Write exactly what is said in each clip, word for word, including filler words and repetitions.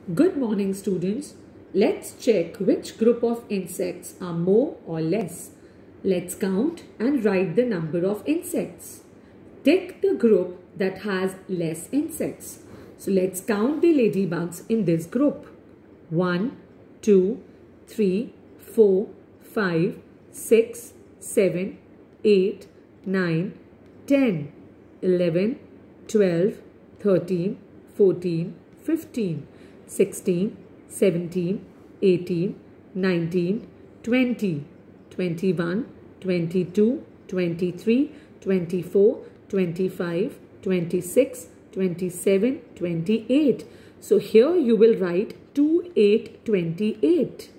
Good morning, students. Let's check which group of insects are more or less. Let's count and write the number of insects. Tick the group that has less insects. So let's count the ladybugs in this group. one, two, three, four, five, six, seven, eight, nine, ten, eleven, twelve, thirteen, fourteen, fifteen, sixteen, seventeen, eighteen, nineteen, twenty, twenty-one, twenty-two, twenty-three, twenty-four, twenty-five, twenty-six, twenty-seven, twenty-eight. So here you will write twenty-eight, twenty-eight.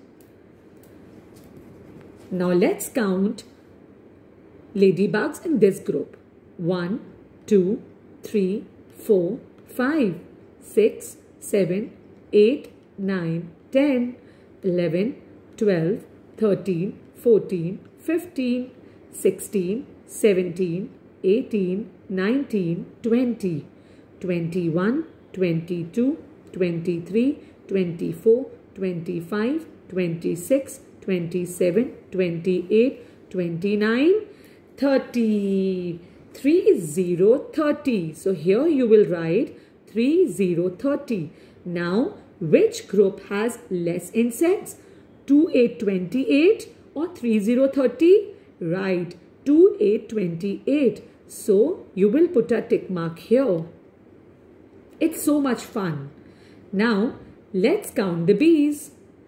Now let's count ladybugs in this group. one, two, three, four, five, six, seven, eight, nine, ten, eleven, twelve, thirteen, fourteen, fifteen, sixteen, seventeen, eighteen, nineteen, twenty, twenty-one, twenty-two, twenty-three, twenty-four, twenty-five, twenty-six, twenty-seven, twenty-eight, twenty-nine, thirty. three zero thirty. So here you will write three zero thirty. Now which group has less insects? twenty-eight, twenty-eight or three zero thirty? Right, twenty-eight, twenty-eight. So you will put a tick mark here. It's so much fun. Now let's count the bees.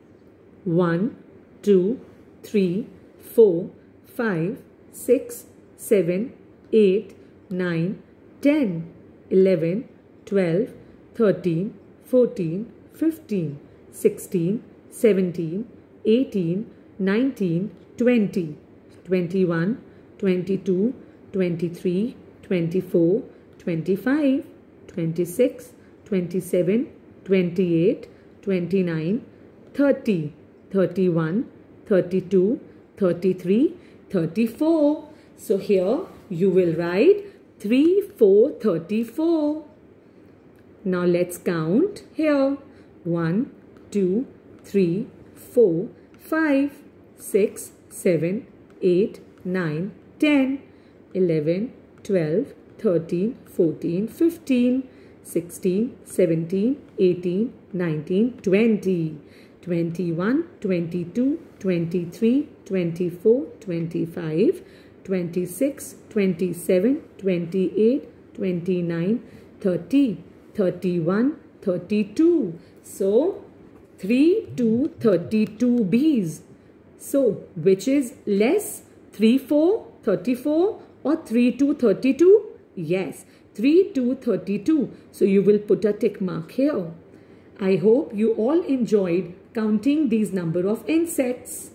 one, two, three, four, five, six, seven, eight, nine, ten, eleven, twelve, thirteen, fourteen, fifteen, sixteen, seventeen, eighteen, nineteen, twenty, twenty-one, twenty-two, twenty-three, twenty-four, twenty-five, twenty-six, twenty-seven, twenty-eight, twenty-nine, thirty, thirty-one, thirty-two, thirty-three, thirty-four. So here you will write three, four, thirty-four. Now let's count here. one, two, three, four, five, six, seven, eight, nine, ten, eleven, twelve, thirteen, fourteen, fifteen, sixteen, seventeen, eighteen, nineteen, twenty, twenty-one, twenty-two, twenty-three, twenty-four, twenty-five, twenty-six, twenty-seven, twenty-eight, twenty-nine, thirty, thirty-one, thirty-two. So three to thirty-two bees. So which is less? three, four, thirty-four or three to thirty-two? Yes, three to thirty-two. So you will put a tick mark here. I hope you all enjoyed counting these number of insects.